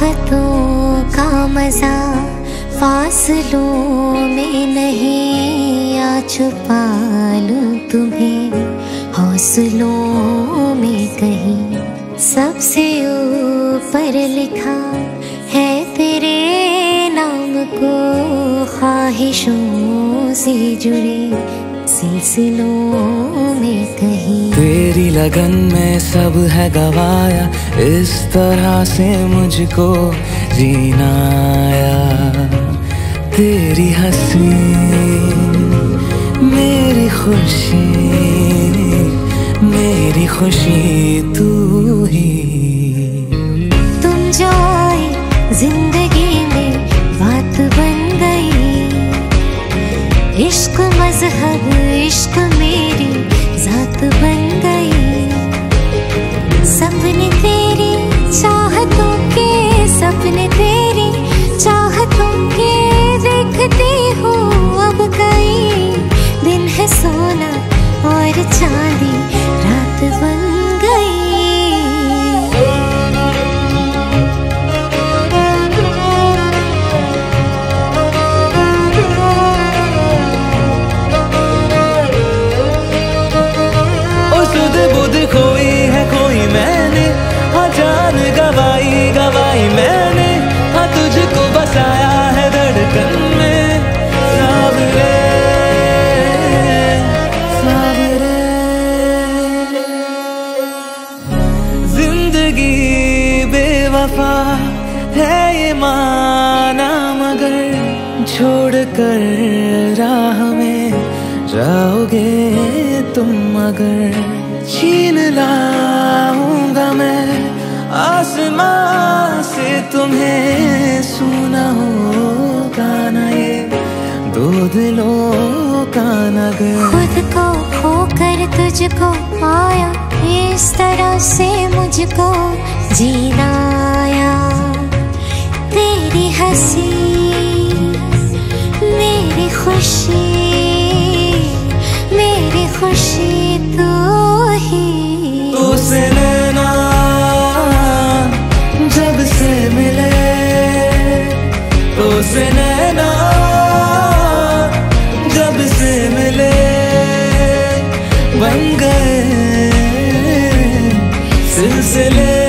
चाहतों का मजा फासलों में नहीं, आ छुपा लूं तुम्हें हौसलों में कहीं। सबसे ऊपर लिखा है तेरे नाम को, ख्वाहिशों से जुड़े सिलसिलों में कहीं। तेरी लगन में सब है गवाया, इस तरह से मुझको जीना आया। तेरी हंसी मेरी खुशी, मेरी खुशी तू ही। तुम जो आए जिंदगी में बात बन गई, इश्क मजहब इश्क मेरी जात बन गई। सपने तेरी चाहतों के, सपने तेरी चाहतों के देखती हूँ अब कई। दिन है सोना और चांदी रात बन गई। बुध खोई है कोई मैंने, हाँ जान गवाई गवाई मैंने, हाँ तुझको बसाया है धड़कन में। सावरे सावरे जिंदगी बेवफा है ये माना, मगर छोड़ कर राह में जाओगे तुम अगर। छीन लाऊंगा मैं आसमां से तुम्हें, सुना होगा ना ये दो दिलों का नगर। खुद को खोकर तुझको पाया, इस तरह से मुझको जीना आया। तेरी हंसी मेरी खुशी, मेरी खुशी तू ही। तुझसे नैना जब से मिले, तुझसे नैना जब से मिले, बन गए सिलसिले।